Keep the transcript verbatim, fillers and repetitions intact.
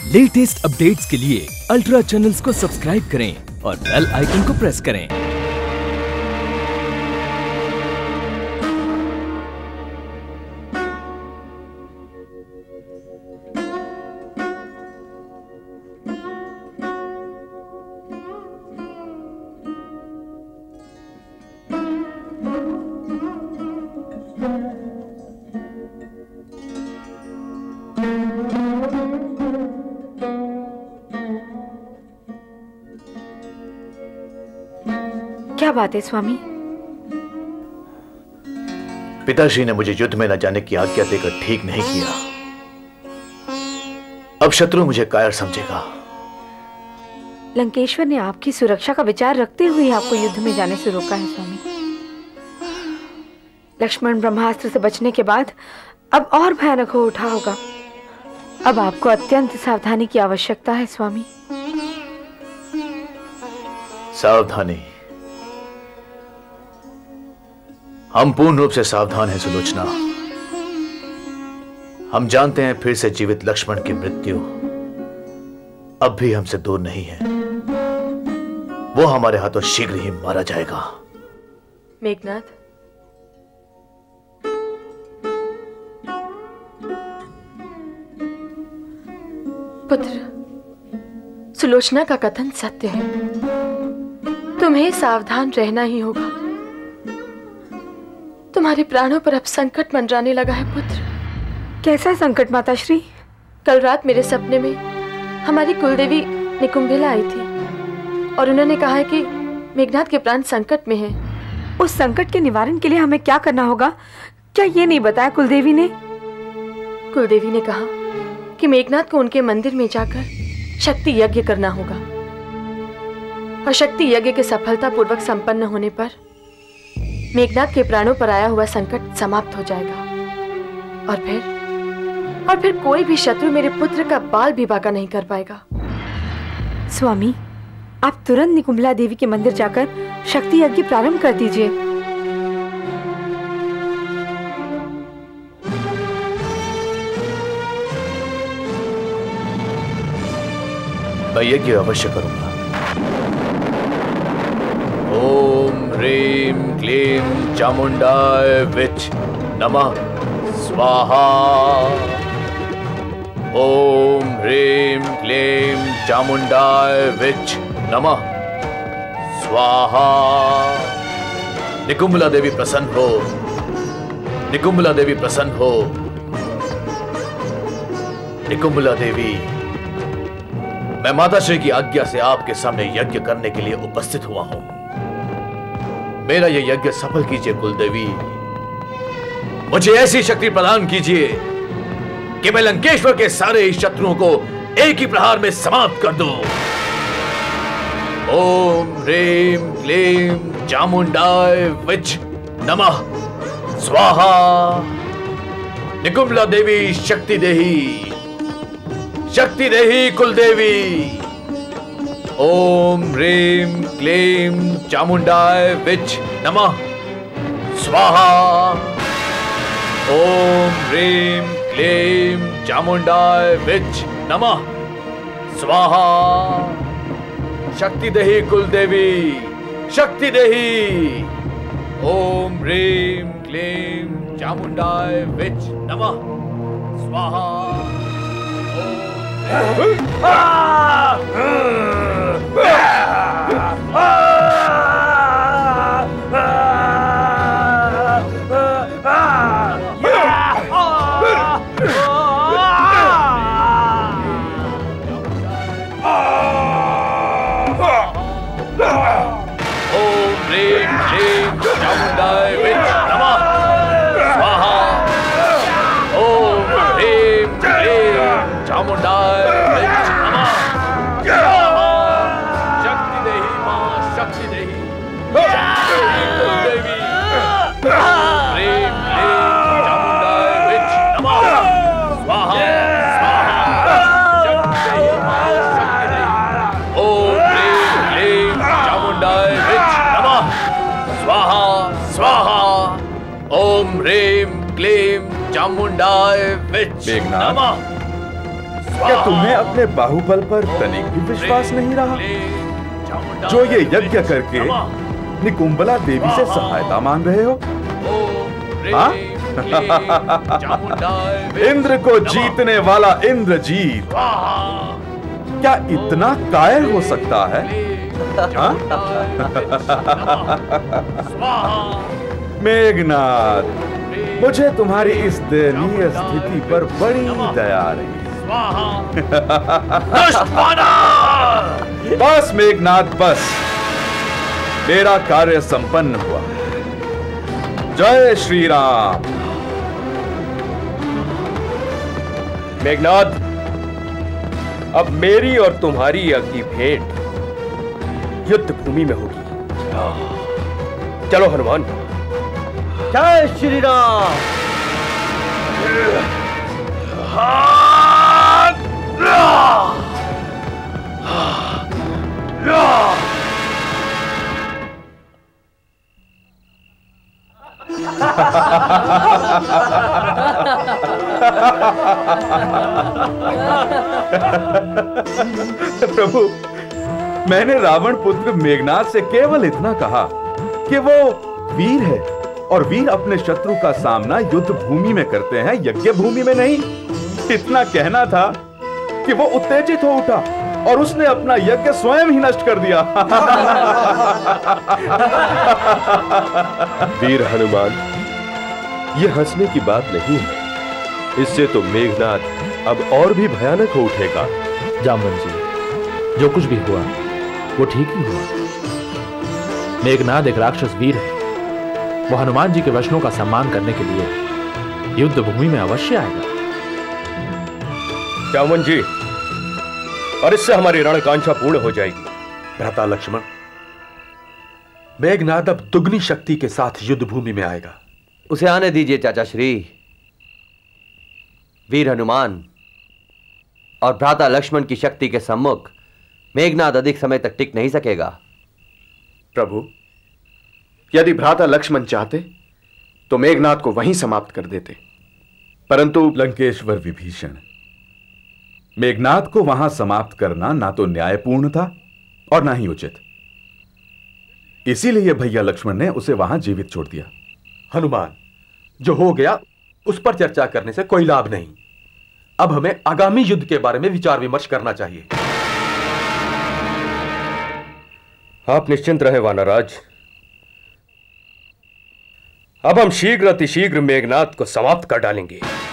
Latest updates के लिए ultra channels को सब्सक्राइब करें और बेल आइकन को प्रेस करें। क्या बात है स्वामी? पिताश्री ने मुझे युद्ध में न जाने की आज्ञा देकर ठीक नहीं किया। अब शत्रु मुझे कायर समझेगा। लंकेश्वर ने आपकी सुरक्षा का विचार रखते हुए आपको युद्ध में जाने से रोका है स्वामी। लक्ष्मण ब्रह्मास्त्र से बचने के बाद अब और भयानक हो उठा होगा। अब आपको अत्यंत सावधानी की आवश्यकता है स्वामी। सावधानी? हम पूर्ण रूप से सावधान हैं सुलोचना। हम जानते हैं फिर से जीवित लक्ष्मण की मृत्यु अब भी हमसे दूर नहीं है। वो हमारे हाथों शीघ्र ही मारा जाएगा। मेघनाथ, पुत्र, सुलोचना का कथन सत्य है। तुम्हें सावधान रहना ही होगा। तुम्हारे प्राणों पर अब संकट मंडराने लगा है पुत्र। कैसा संकट माताश्री? कल रात मेरे सपने में हमारी कुलदेवी निकुंभिला आई थी और उन्होंने कहा है कि मेघनाथ के प्राण संकट में हैं। उस संकट के निवारण के लिए हमें क्या करना होगा? क्या ये नहीं बताया कुलदेवी ने? कुलदेवी ने कहा कि मेघनाथ को उनके मंदिर में जाकर शक्ति यज्ञ करना होगा और शक्ति यज्ञ के सफलतापूर्वक संपन्न होने पर मेघनाथ के प्राणों पर आया हुआ संकट समाप्त हो जाएगा और फिर और फिर कोई भी शत्रु मेरे पुत्र का बाल भी बांका नहीं कर पाएगा। स्वामी, आप तुरंत निकुंभला देवी के मंदिर जाकर शक्ति यज्ञ प्रारंभ कर दीजिए। मैं यज्ञ अवश्य करूंगा। ओम ह्रीम क्लीम चामुंडाय विच नमः स्वाहा। ओम ह्रीम क्लीम चामुंडाय विच नमः स्वाहा। निकुंभला देवी प्रसन्न हो, निकुंभला देवी प्रसन्न हो। निकुंभला देवी, मैं माताश्री की आज्ञा से आपके सामने यज्ञ करने के लिए उपस्थित हुआ हूं। मेरा यह यज्ञ सफल कीजिए कुलदेवी। मुझे ऐसी शक्ति प्रदान कीजिए कि मैं लंकेश्वर के सारे शत्रुओं को एक ही प्रहार में समाप्त कर दूं। ओम ह्रीम क्लीम चामुंडाय विच नमः स्वाहा। निकुंभला देवी शक्ति देही, शक्ति देही कुलदेवी। ओम ह्रीम क्लीम चामुंडाय विच नमः स्वाहा। ओम ह्रीम क्लीम चामुंडाय विच नमः स्वाहा। शक्ति देही कुलदेवी, शक्ति देही। ओम ह्रीम क्लीम चामुंडाय विच नमः स्वाहा। चामुंडाय विच नमः क्या तुम्हें अपने बाहुबल पर तनिक भी विश्वास नहीं रहा? जो ये यज्ञ करके निकुंबला देवी से सहायता मांग रहे हो? हाँ? इंद्र को जीतने वाला इंद्रजीत क्या इतना कायर हो सकता है? हाँ? मेघनाथ, मुझे तुम्हारी इस दयनीय स्थिति पर बड़ी दया आ रही है। बस मेघनाथ, बस मेरा कार्य संपन्न हुआ। जय श्री राम। मेघनाथ, अब मेरी और तुम्हारी यज्ञ की भेंट युद्ध भूमि में होगी। चलो हनुमान। जय श्री राम। प्रभु, मैंने रावण पुत्र मेघनाथ से केवल इतना कहा कि वो वीर है और वीर अपने शत्रु का सामना युद्ध भूमि में करते हैं, यज्ञ भूमि में नहीं। इतना कहना था कि वो उत्तेजित हो उठा और उसने अपना यज्ञ स्वयं ही नष्ट कर दिया। वीर हनुमान, ये हंसने की बात नहीं है। इससे तो मेघनाथ अब और भी भयानक हो उठेगा। जामवन जी, जो कुछ भी हुआ वो ठीक ही हुआ। मेघनाथ एक राक्षस वीर है। वो हनुमान जी के वचनों का सम्मान करने के लिए युद्ध भूमि में अवश्य आएगा। जामवन जी, और इससे हमारी रणकांक्षा पूर्ण हो जाएगी। भ्राता लक्ष्मण, मेघनाथ अब दुगनी शक्ति के साथ युद्ध भूमि में आएगा। उसे आने दीजिए चाचा श्री। वीर हनुमान और भ्राता लक्ष्मण की शक्ति के सम्मुख मेघनाथ अधिक समय तक टिक नहीं सकेगा। प्रभु, यदि भ्राता लक्ष्मण चाहते तो मेघनाथ को वहीं समाप्त कर देते, परंतु लंकेश्वर विभीषण, मेघनाथ को वहां समाप्त करना ना तो न्यायपूर्ण था और ना ही उचित। इसीलिए भैया लक्ष्मण ने उसे वहां जीवित छोड़ दिया। हनुमान, जो हो गया उस पर चर्चा करने से कोई लाभ नहीं। अब हमें आगामी युद्ध के बारे में विचार विमर्श करना चाहिए। आप निश्चिंत रहे वानराज। अब हम शीघ्र अतिशीघ्र मेघनाथ को समाप्त कर डालेंगे।